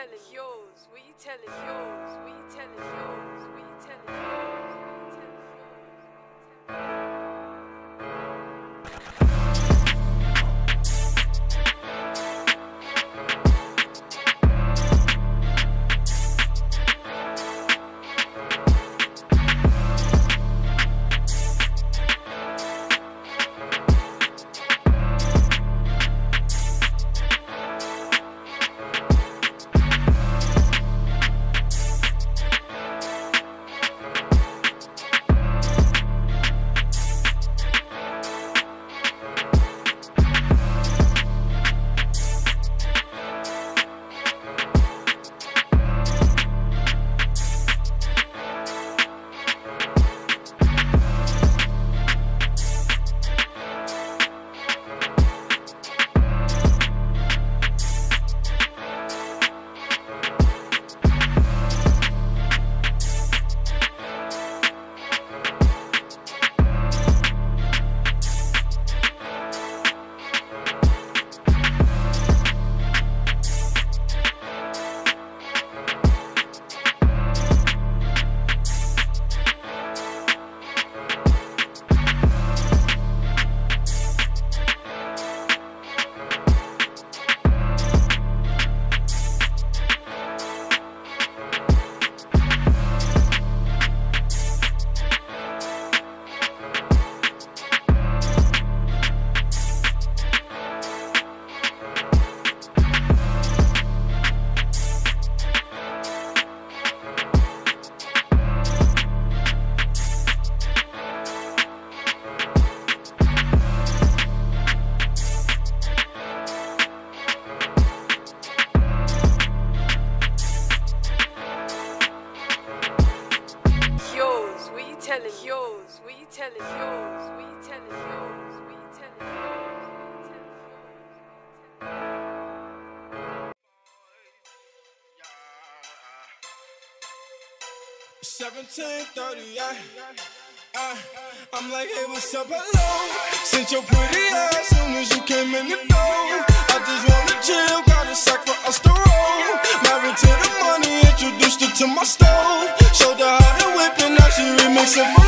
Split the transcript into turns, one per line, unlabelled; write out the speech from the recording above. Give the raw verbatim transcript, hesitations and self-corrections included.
telling yours? What you telling yours? What you telling yours? What you telling yours? Telling yours, what you telling yours, what you telling yours, what you telling yours,
seventeen thirty-eight, uh, I'm like, hey, what's up, hello? Since your pretty ass soon as you came in the door. I just wanna chill, got a sack for us to roll. Married to the money, introduced her to my stove. Showed her how to whip and now she remixing for